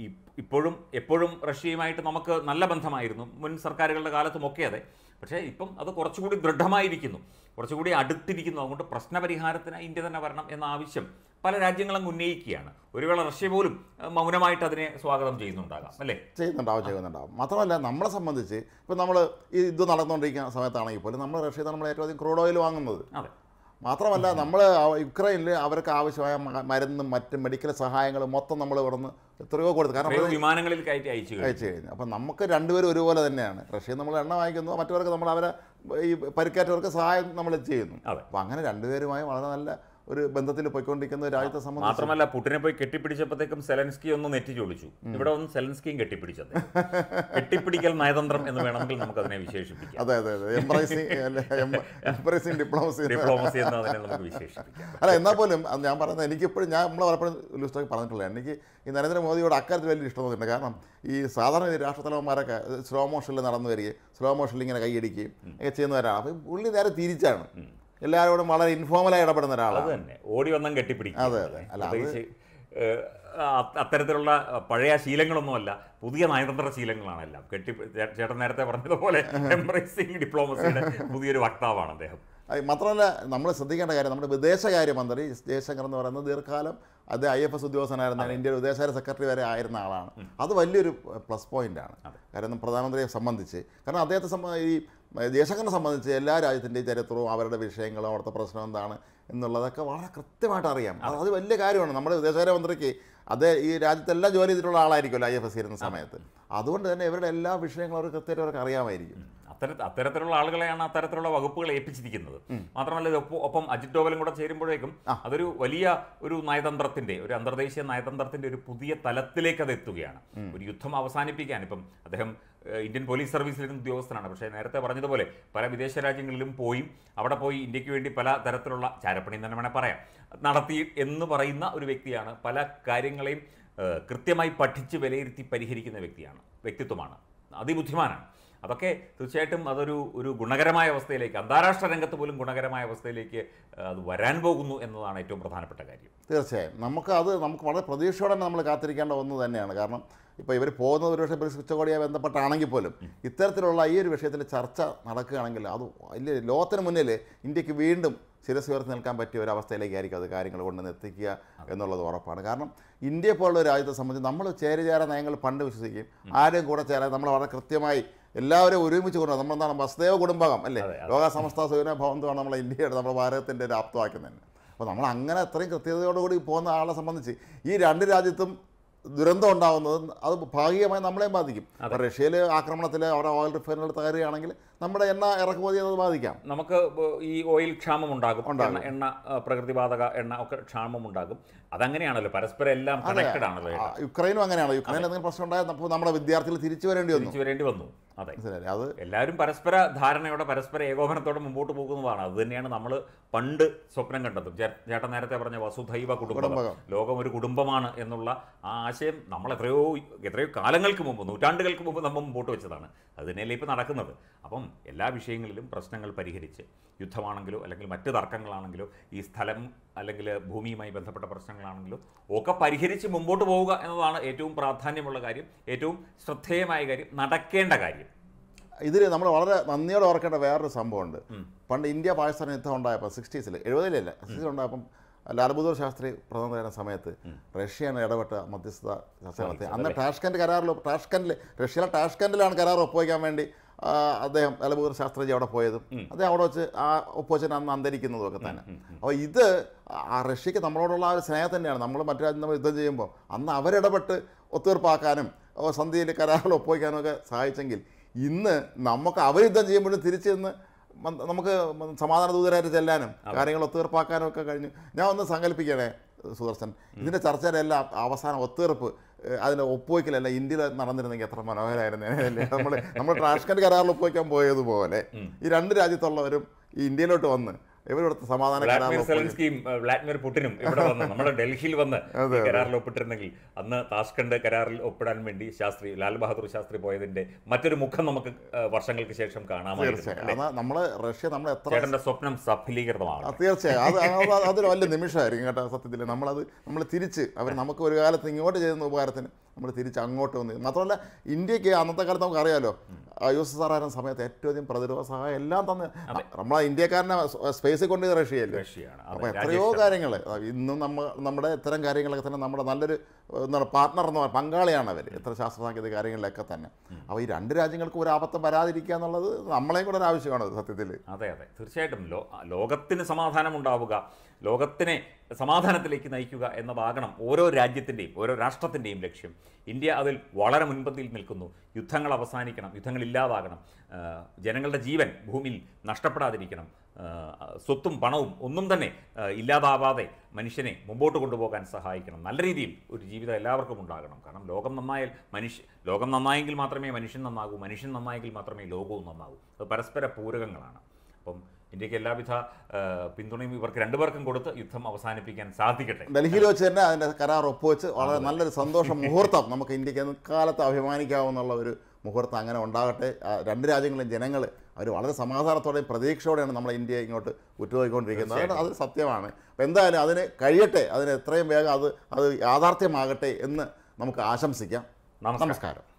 എപ്പോഴും റഷ്യയുമായിട്ട് നമുക്ക് നല്ല ബന്ധമായിരുന്നു മുൻ സർക്കാരുകളുടെ കാലത്തുമൊക്കെ. അതെ. പക്ഷേ ഇപ്പം അത് കുറച്ചുകൂടി ദൃഢമായിരിക്കുന്നു, കുറച്ചുകൂടി അടുത്തിരിക്കുന്നു. അതുകൊണ്ട് പ്രശ്നപരിഹാരത്തിന് ഇന്ത്യ തന്നെ വരണം എന്ന ആവശ്യം പല രാജ്യങ്ങളും ഉന്നയിക്കുകയാണ്. ഒരു വേള റഷ്യ പോലും മൗനമായിട്ട് അതിനെ സ്വാഗതം ചെയ്യുന്നുണ്ടാകാം, അല്ലേ? ചെയ്യുന്നുണ്ടാവും. മാത്രമല്ല നമ്മളെ സംബന്ധിച്ച് ഇപ്പം നമ്മൾ ഈ യുദ്ധം നടന്നുകൊണ്ടിരിക്കുന്ന സമയത്താണെങ്കിൽ പോലും നമ്മൾ റഷ്യയിൽ നമ്മൾ ഏറ്റവും അധികം ക്രൂഡ് ഓയിൽ വാങ്ങുന്നത്. അതെ. മാത്രമല്ല നമ്മൾ യുക്രൈനിൽ അവർക്ക് ആവശ്യമായ മരുന്നും മറ്റ് മെഡിക്കൽ സഹായങ്ങളും മൊത്തം നമ്മൾ ഇവിടുന്ന് എത്രയോ കൊടുത്തു. കാരണം വിമാനങ്ങളിൽ കയറ്റി അയച്ചു കഴിഞ്ഞു. അപ്പം നമുക്ക് രണ്ടുപേരും ഒരുപോലെ തന്നെയാണ്. റഷ്യയിൽ നമ്മൾ എണ്ണ വാങ്ങിക്കുന്നു, മറ്റവർക്ക് നമ്മൾ അവരെ ഈ പരിക്കേറ്റവർക്ക് സഹായം നമ്മൾ ചെയ്യുന്നു. അപ്പം അങ്ങനെ രണ്ടുപേരുമായി വളരെ നല്ല ഒരു ബന്ധത്തിൽ പോയിക്കൊണ്ടിരിക്കുന്ന രാജ്യത്തെ സംബന്ധിച്ച്. മാത്രമല്ല പുടിനെ പോയി കെട്ടിപ്പിടിച്ചപ്പോഴത്തേക്കും സെലൻസ്കി ഒന്ന് നെറ്റി ചൊളിച്ചു. ഇവിടെ ഒന്ന് സെലൻസ്കിയും കെട്ടിപ്പിടിച്ചത്. കെട്ടിപ്പിടിക്കൽ നയതന്ത്രം എന്ന് വേണമെങ്കിൽ നമുക്ക് അതിനെ വിശേഷിപ്പിക്കാം. അതെ. എംബ്രേസിംഗ് ഡിപ്ലോമസി എന്ന് അതിനെ നമുക്ക് വിശേഷിപ്പിക്കാം. അല്ല, എന്നാൽ പോലും ഞാൻ പറയുന്നത് എനിക്കിപ്പോഴും നമ്മൾ പലപ്പോഴും ലിസ്റ്റൊക്കെ പറഞ്ഞിട്ടുള്ളത് എനിക്ക് ഈ നരേന്ദ്രമോദിയോട് അക്കാര്യത്തിൽ വലിയ ഇഷ്ടം തോന്നിയിട്ടുണ്ട്. കാരണം ഈ സാധാരണ രാഷ്ട്രത്തലവന്മാരൊക്കെ സ്ലോ മോഷനിൽ നടന്നു വരികയും സ്ലോ മോഷനിൽ ഇങ്ങനെ കൈയടിക്കുകയും ഒക്കെ ചെയ്യുന്നവരാണ്. അപ്പം പുള്ളി നേരെ തിരിച്ചാണ്. എല്ലാവരോടും വളരെ ഇൻഫോർമലായി ഇടപെടുന്ന ഒരാളാണ്. തന്നെ ഓടി വന്നാൽ കെട്ടിപ്പിടിക്കും. അതെ. അല്ല, അത്തരത്തിലുള്ള പഴയ ശീലങ്ങളൊന്നുമല്ല, പുതിയ നയതന്ത്ര ശീലങ്ങളാണെല്ലാം. ചേട്ടൻ നേരത്തെ പറഞ്ഞതുപോലെ എംബ്രേസിംഗ് ഡിപ്ലോമസിയുടെ പുതിയൊരു വക്താവാണ് അദ്ദേഹം. മാത്രമല്ല നമ്മൾ ശ്രദ്ധിക്കേണ്ട കാര്യം, നമ്മുടെ വിദേശകാര്യമന്ത്രി ജയശങ്കർ എന്ന് പറയുന്നത് ദീർഘകാലം അത് IFS ഉദ്യോഗസ്ഥനായിരുന്ന ഇന്ത്യയുടെ വിദേശകാര്യ സെക്രട്ടറി വരെ ആയിരുന്ന ആളാണ്. അത് വലിയൊരു പ്ലസ് പോയിൻ്റാണ്. കാരണം പ്രധാനമന്ത്രിയെ സംബന്ധിച്ച്. കാരണം അദ്ദേഹത്തെ ഈ ജയശങ്കറിനെ സംബന്ധിച്ച് എല്ലാ രാജ്യത്തിൻ്റെയും ചരിത്രവും അവരുടെ വിഷയങ്ങളും അവിടുത്തെ പ്രശ്നം എന്താണ് എന്നുള്ളതൊക്കെ വളരെ കൃത്യമായിട്ട് അറിയാം. അത് വലിയ കാര്യമാണ്. നമ്മുടെ വിദേശകാര്യമന്ത്രിക്ക് ഈ രാജ്യത്തെല്ലാം ജോലി ചെയ്തിട്ടുള്ള ആളായിരിക്കുമല്ലോ IFS ഇരുന്ന സമയത്ത്. അതുകൊണ്ട് തന്നെ ഇവരുടെ എല്ലാ വിഷയങ്ങളും അവർക്ക് കൃത്യമായിട്ട് അവർക്ക് അറിയാമായിരിക്കും. അത്തരത്തിലുള്ള ആളുകളെയാണ് അത്തരത്തിലുള്ള വകുപ്പുകൾ ഏൽപ്പിച്ചിരിക്കുന്നത്. മാത്രമല്ല ഒപ്പം അജിത് ഡോവലും കൂടെ ചേരുമ്പോഴേക്കും അതൊരു വലിയ ഒരു നയതന്ത്രത്തിന്റെ, ഒരു അന്തർദേശീയ നയതന്ത്രത്തിന്റെ ഒരു പുതിയ തലത്തിലേക്ക് അത് എത്തുകയാണ്. ഒരു യുദ്ധം അവസാനിപ്പിക്കാൻ ഇപ്പം അദ്ദേഹം ഇന്ത്യൻ പോലീസ് സർവീസിലിരുന്ന ഉദ്യോഗസ്ഥനാണ്. പക്ഷേ നേരത്തെ പറഞ്ഞതുപോലെ പല വിദേശ രാജ്യങ്ങളിലും അവിടെ പോയി ഇന്ത്യക്ക് വേണ്ടി പല തരത്തിലുള്ള ചാരപ്പണി തന്നെ വേണേൽ പറയാം നടത്തി എന്ന് പറയുന്ന ഒരു വ്യക്തിയാണ്. പല കാര്യങ്ങളെയും കൃത്യമായി പഠിച്ച് വിലയിരുത്തി പരിഹരിക്കുന്ന വ്യക്തിത്വമാണ്. അതിബുദ്ധിമാനാണ്. അതൊക്കെ തീർച്ചയായിട്ടും ഒരു ഗുണകരമായ അവസ്ഥയിലേക്ക്, അന്താരാഷ്ട്ര രംഗത്ത് പോലും ഗുണകരമായ അവസ്ഥയിലേക്ക് അത് വരാൻ പോകുന്നു എന്നതാണ് ഏറ്റവും പ്രധാനപ്പെട്ട കാര്യം. തീർച്ചയായും നമുക്ക് വളരെ പ്രതീക്ഷയോടെ നമ്മൾ കാത്തിരിക്കേണ്ട ഒന്ന് തന്നെയാണ്. കാരണം ഇപ്പോൾ ഇവർ പോകുന്നത് ഒരുപക്ഷെ ബ്രിക്സ് ഉച്ചകോടിയുമായി ബന്ധപ്പെട്ടാണെങ്കിൽ പോലും ഇത്തരത്തിലുള്ള ഈ ഒരു വിഷയത്തിൽ ചർച്ച നടക്കുകയാണെങ്കിൽ അത് വലിയ ലോകത്തിന് മുന്നിൽ ഇന്ത്യക്ക് വീണ്ടും ശിരസ് ഉയർത്തി നിൽക്കാൻ പറ്റിയ ഒരു അവസ്ഥയിലേക്കായിരിക്കും അത് കാര്യങ്ങൾ കൊണ്ടുവന്ന് എത്തിക്കുക എന്നുള്ളത് ഉറപ്പാണ്. കാരണം ഇന്ത്യയെ പോലുള്ള ഒരു രാജ്യത്തെ സംബന്ധിച്ച് നമ്മൾ ചേരിചേരാ നയങ്ങൾ പണ്ട് വിശ്വസിക്കും, ആരും കൂടെ ചേരാൻ നമ്മൾ വളരെ കൃത്യമായി എല്ലാവരും ഒരുമിച്ച് കൊണ്ടുപോകും. നമ്മളെന്താണ് വസുദേവ കുടുംബകം അല്ലേ, ലോക സമസ്ത സുഖന ഭവന്തമാണ് നമ്മളെ ഇന്ത്യയുടെ നമ്മുടെ ഭാരതത്തിൻ്റെ ഒരു ആപ്തമാക്കുന്നത് തന്നെ. അപ്പോൾ നമ്മൾ അങ്ങനെ അത്രയും കൃത്യതയോടുകൂടി പോകുന്ന ആളെ സംബന്ധിച്ച് ഈ രണ്ട് രാജ്യത്തും ദുരന്തം ഉണ്ടാകുന്നത് അത് ഭാഗികമായി നമ്മളെയും ബാധിക്കും. അപ്പോൾ റഷ്യയിൽ ആക്രമണത്തിൽ അവരുടെ ഓയിൽ റിഫൈനറികൾ തകരുകയാണെങ്കിൽ നമ്മുടെ എണ്ണ ഇറക്കുമതി അത് ബാധിക്കാം. നമുക്ക് ഈ ഓയിൽ ക്ഷാമം ഉണ്ടാകും, എണ്ണ പ്രകൃതിവാതക എണ്ണ ഒക്കെ ക്ഷാമം ഉണ്ടാകും. അതങ്ങനെയാണല്ലോ, പരസ്പരം എല്ലാം കണക്റ്റഡ് ആണല്ലോ. യുക്രൈനും അങ്ങനെയാണ്. യുക്രൈനിൽ എന്തെങ്കിലും പ്രശ്നം ഉണ്ടായപ്പോൾ നമ്മുടെ വിദ്യാർത്ഥികൾ തിരിച്ചു വരേണ്ടി വന്നു. അതെ, അത് എല്ലാവരും പരസ്പര ധാരണയോടെ പരസ്പര ഏകോപനത്തോടെ മുമ്പോട്ട് പോകുന്നതാണ്. അത് തന്നെയാണ് നമ്മൾ പണ്ട് സ്വപ്നം കണ്ടതും. ചേട്ടൻ നേരത്തെ പറഞ്ഞ വസുധൈവ കുടുംബം, ലോകം ഒരു കുടുംബമാണ് എന്നുള്ള ആ ആശയം നമ്മൾ എത്രയോ കാലങ്ങൾക്ക് മുമ്പ്, നൂറ്റാണ്ടുകൾക്ക് മുമ്പ് നമ്മൾ മുമ്പോട്ട് വെച്ചതാണ്. അത് തന്നെയല്ലേ ഇപ്പോൾ നടക്കുന്നത്. അപ്പം എല്ലാ വിഷയങ്ങളിലും പ്രശ്നങ്ങൾ പരിഹരിച്ച്, യുദ്ധമാണെങ്കിലോ അല്ലെങ്കിൽ മറ്റ് തർക്കങ്ങളാണെങ്കിലോ ഈ സ്ഥലം അല്ലെങ്കിൽ ഭൂമിയുമായി ബന്ധപ്പെട്ട പ്രശ്നങ്ങളാണെങ്കിലോ ഒക്കെ പരിഹരിച്ച് മുമ്പോട്ട് പോവുക എന്നതാണ് ഏറ്റവും പ്രാധാന്യമുള്ള കാര്യം, ഏറ്റവും ശ്രദ്ധേയമായ കാര്യം, നടക്കേണ്ട കാര്യം. ഇതിൽ നമ്മൾ വളരെ നന്ദിയോടെ ഓർക്കേണ്ട വേറൊരു സംഭവമുണ്ട്. പണ്ട് ഇന്ത്യ പാകിസ്ഥാൻ യുദ്ധം ഉണ്ടായപ്പോൾ 60s 60 ഉണ്ടായപ്പം ലാൽ ബഹദൂർ ശാസ്ത്രി പ്രധാനമന്ത്രിയായ സമയത്ത് റഷ്യയാണ് ഇടപെട്ട മധ്യസ്ഥത ചർച്ച നടത്തി. അന്ന് റഷ്യയിലെ ടാഷ്കൻഡിലാണ് കരാർ ഒപ്പുവയ്ക്കാൻ വേണ്ടി അദ്ദേഹം ലാൽ ബഹദൂർ ശാസ്ത്രിജി അവിടെ പോയതും അദ്ദേഹം അവിടെ വെച്ച് ആ ഒപ്പുവെച്ചിട്ട് അന്ന് അന്തരിക്കുന്നതും ഒക്കെ തന്നെ. അപ്പോൾ ഇത് ആ റഷ്യക്ക് നമ്മളോടുള്ള ആ ഒരു സ്നേഹം തന്നെയാണ്. നമ്മൾ മറ്റു രാജ്യം നമ്മൾ യുദ്ധം ചെയ്യുമ്പോൾ അന്ന് അവരിടപെട്ട് ഒത്തീർപ്പാക്കാനും സന്ധിയിൽ കരാറുകൾ ഒപ്പുവയ്ക്കാനും ഒക്കെ സഹായിച്ചെങ്കിൽ ഇന്ന് നമുക്ക് അവർ യുദ്ധം ചെയ്യുമ്പോഴും തിരിച്ച് നിന്ന് നമുക്ക് സമാധാന ദൂതരായിട്ട് ചെല്ലാനും കാര്യങ്ങൾ ഒത്തീർപ്പാക്കാനും ഒക്കെ കഴിഞ്ഞു. ഞാൻ ഒന്ന് സങ്കല്പിക്കണേ സുദർശൻ, ഇതിൻ്റെ ചർച്ചയുടെ എല്ലാം അവസാനം ഒത്തീർപ്പ് അതിൻ്റെ ഒപ്പുവയ്ക്കലല്ല ഇന്ത്യയിൽ നടന്നിരുന്നെങ്കിൽ എത്ര മനോഹരമായിരുന്നേ. നമ്മൾ ടാഷ്കൻഡ് കരാറിൽ ഒപ്പുവയ്ക്കാൻ പോയതുപോലെ ഈ രണ്ട് രാജ്യത്തുള്ളവരും ഈ ഇന്ത്യയിലോട്ട് വന്ന് ഇവരിവിടുത്തെ സമാധാന വ്ളാഡിമിർ പുടിനും ഇവിടെ വന്ന് നമ്മുടെ ഡൽഹിയിൽ വന്ന് കരാറിൽ ഒപ്പിട്ടിരുന്നെങ്കിൽ അന്ന് താഷ്കണ്ട് കരാറിൽ ഒപ്പിടാൻ വേണ്ടി ലാൽ ബഹാദൂർ ശാസ്ത്രി പോയതിന്റെ മറ്റൊരു മുഖം നമുക്ക് വർഷങ്ങൾക്ക് ശേഷം കാണാമായിരുന്നു. നമ്മള് റഷ്യ നമ്മളെ എത്ര സ്വപ്നം സഫലീകൃതമാണ്. തീർച്ചയായും അതൊരു വലിയ നിമിഷമായിരിക്കും കേട്ടോ. സത്യത്തിൽ നമ്മൾ തിരിച്ച് അവർ നമുക്ക് ഒരു കാലത്ത് ഇങ്ങോട്ട് ചെയ്യുന്ന ഉപകാരത്തിന് നമ്മൾ തിരിച്ച് അങ്ങോട്ട് വന്ന്. മാത്രമല്ല ഇന്ത്യക്ക് അന്നത്തെ കാലത്ത് നമുക്ക് അറിയാമല്ലോ, USSR ആയിരുന്ന സമയത്ത് ഏറ്റവും അധികം പ്രതിരോധ സഹായം എല്ലാം തന്നെ നമ്മളെ ഇന്ത്യക്കാരനെ സ്പേസിൽ കൊണ്ട് റഷ്യയാണ്. അപ്പോൾ എത്രയോ കാര്യങ്ങൾ ഇന്നും നമ്മുടെ ഇത്തരം കാര്യങ്ങളൊക്കെ തന്നെ നമ്മുടെ നല്ലൊരു എന്താണ് പാർട്ട്ണർ എന്ന് പറഞ്ഞാൽ പങ്കാളിയാണ് അവർ ഇത്ര ശാസ്ത്ര സാങ്കേതിക കാര്യങ്ങളിലൊക്കെ തന്നെ. അപ്പോൾ ഈ രണ്ട് രാജ്യങ്ങൾക്കും ഒരു ആപത്തും വരാതിരിക്കുക എന്നുള്ളത് നമ്മളെയും കൂടെ ഒരു ആവശ്യമാണ് സത്യത്തിൽ. അതെ, തീർച്ചയായിട്ടും ലോകത്തിന് സമാധാനം ഉണ്ടാവുക, ലോകത്തിനെ സമാധാനത്തിലേക്ക് നയിക്കുക എന്നതാകണം ഓരോ രാജ്യത്തിൻ്റെയും ഓരോ രാഷ്ട്രത്തിൻ്റെയും ലക്ഷ്യം. ഇന്ത്യ അതിൽ വളരെ മുൻപന്തിയിൽ നിൽക്കുന്നു. യുദ്ധങ്ങൾ അവസാനിക്കണം, യുദ്ധങ്ങൾ ഇല്ലാതാകണം, ജനങ്ങളുടെ ജീവൻ ഭൂമിയിൽ നഷ്ടപ്പെടാതിരിക്കണം, സ്വത്തും പണവും ഒന്നും തന്നെ ഇല്ലാതാവാതെ മനുഷ്യനെ മുമ്പോട്ട് കൊണ്ടുപോകാൻ സഹായിക്കണം. നല്ല രീതിയിൽ ഒരു ജീവിതം എല്ലാവർക്കും ഉണ്ടാകണം. കാരണം ലോകം നന്നായെങ്കിൽ മാത്രമേ മനുഷ്യൻ നന്നാകൂ, മനുഷ്യൻ നന്നായെങ്കിൽ മാത്രമേ ലോകവും നന്നാകൂ. അത് പരസ്പര പൂരകങ്ങളാണ്. അപ്പം ഇന്ത്യക്ക് എല്ലാവിധ പിന്തുണയും ഇവർക്ക് രണ്ടുപേർക്കും കൊടുത്ത് യുദ്ധം അവസാനിപ്പിക്കാൻ സാധിക്കട്ടെ. ഡൽഹിയിൽ വെച്ച് തന്നെ അതിൻ്റെ കരാർ ഒപ്പുവെച്ച് വളരെ നല്ലൊരു സന്തോഷ മുഹൂർത്തം നമുക്ക് ഇന്ത്യക്ക് കാലത്ത് അഭിമാനിക്കാവുന്നുള്ള ഒരു മുഹൂർത്തം അങ്ങനെ ഉണ്ടാകട്ടെ. രണ്ട് രാജ്യങ്ങളിലും ജനങ്ങൾ അവർ വളരെ സമാധാനത്തോടെയും പ്രതീക്ഷയോടെയാണ് നമ്മളെ ഇന്ത്യയെ ഇങ്ങോട്ട് ഉറ്റുനോക്കിക്കൊണ്ടിരിക്കുന്നത്. അത് സത്യമാണ്. അപ്പോൾ എന്തായാലും അതിന് കഴിയട്ടെ, അതിന് എത്രയും വേഗം അത് യാഥാർത്ഥ്യമാകട്ടെ എന്ന് നമുക്ക് ആശംസിക്കാം. നമസ്കാരം.